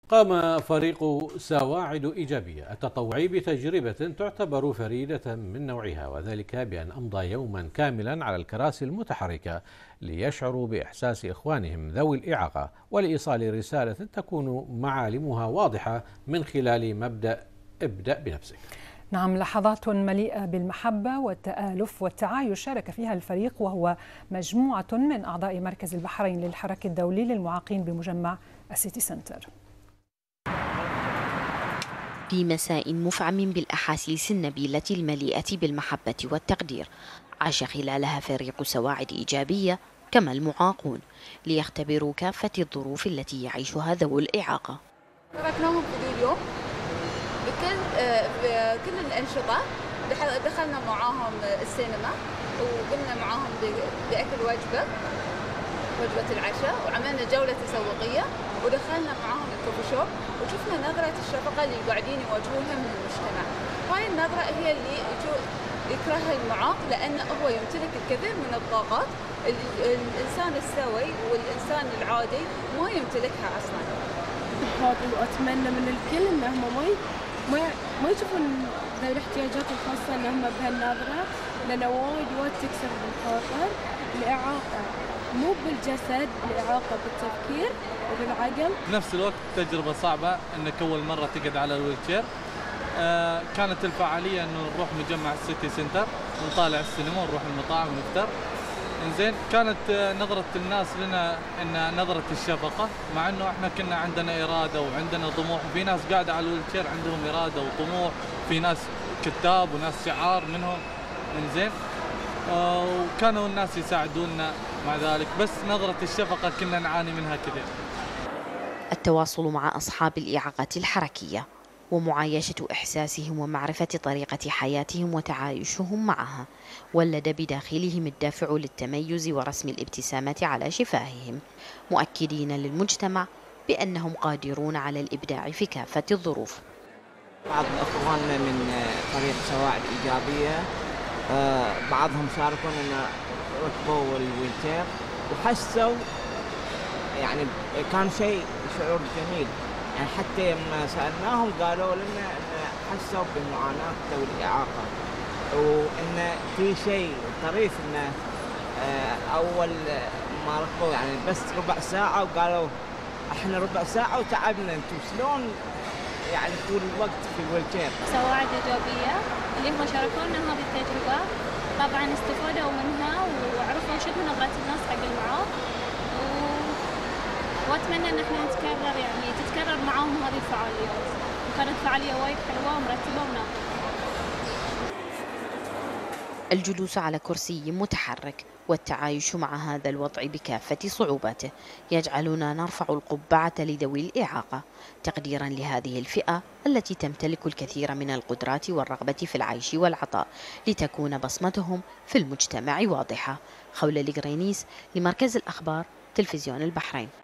قام فريق سواعد إيجابية التطوعي بتجربة تعتبر فريدة من نوعها، وذلك بأن أمضى يوما كاملا على الكراسي المتحركة ليشعروا بإحساس إخوانهم ذوي الإعاقة، ولإيصال رسالة تكون معالمها واضحة من خلال مبدأ ابدأ بنفسك. نعم، لحظات مليئة بالمحبة والتآلف والتعايش شارك فيها الفريق، وهو مجموعة من أعضاء مركز البحرين للحراك الدولي للمعاقين بمجمع السيتي سنتر. في مساء مفعم بالأحاسيس النبيلة المليئة بالمحبة والتقدير، عاش خلالها فريق سواعد إيجابية كما المعاقون ليختبروا كافة الظروف التي يعيشها ذوو الإعاقة. تركناهم في اليوم بكل الأنشطة، دخلنا معاهم السينما وقمنا معاهم بأكل وجبة العشاء، وعملنا جولة تسوقية، ودخلنا معاهم الكوفي شوب وشفنا نظرة الشفقة اللي قاعدين يواجهونها من المجتمع. هاي النظرة هي اللي يكرهها المعاق، لأنه هو يمتلك الكثير من الطاقات الإنسان السوي والإنسان العادي ما يمتلكها أصلا. وأتمنى من الكل إنهم ما يشوفون ذوي الاحتياجات الخاصة إنهم بهالنظرة، لأن وايد تكسر بالخاطر. الإعاقة مو بالجسد، الإعاقة بالتفكير وبالعقل. بنفس الوقت تجربة صعبة انك اول مرة تقعد على الويلتشير. كانت الفعالية انه نروح مجمع السيتي سنتر ونطالع السينما ونروح المطاعم ونفطر. انزين، كانت نظرة الناس لنا ان نظرة الشفقة، مع انه احنا كنا عندنا إرادة وعندنا طموح، وفي ناس قاعدة على الويلتشير عندهم إرادة وطموح، في ناس كتاب وناس شعار منهم. انزين، وكانوا الناس يساعدونا مع ذلك، بس نظرة الشفقة كنا نعاني منها كثير. التواصل مع أصحاب الإعاقة الحركية ومعايشة إحساسهم ومعرفة طريقة حياتهم وتعايشهم معها ولد بداخلهم الدافع للتميز ورسم الابتسامة على شفاههم، مؤكدين للمجتمع بأنهم قادرون على الإبداع في كافة الظروف. بعض أخواننا من فريق سواعد إيجابية بعضهم شاركون أن ركبوا الويلتشير وحسوا، يعني كان شعور جميل. يعني حتى لما سألناهم قالوا لنا أن حسوا بمعاناة ذوي الإعاقة، وأن في شيء طريف أنه أول ما ركبوا يعني بس ربع ساعة وقالوا إحنا ربع ساعة وتعبنا، أنتم شلون يعني طول الوقت في الويلتشير. سواعد إيجابية اللي هم شاركونا هذه التجربة، طبعا استفادوا منها وعرفوا شنو نظرة الناس حق المعاق، واتمنى ان احنا تتكرر معاهم هذه الفعاليات. كانت فعالية وايد حلوة ومرتبة وناجحة. الجلوس على كرسي متحرك والتعايش مع هذا الوضع بكافة صعوباته يجعلنا نرفع القبعة لذوي الإعاقة تقديرا لهذه الفئة التي تمتلك الكثير من القدرات والرغبة في العيش والعطاء، لتكون بصمتهم في المجتمع واضحة. خولة القرينيس لمركز الأخبار تلفزيون البحرين.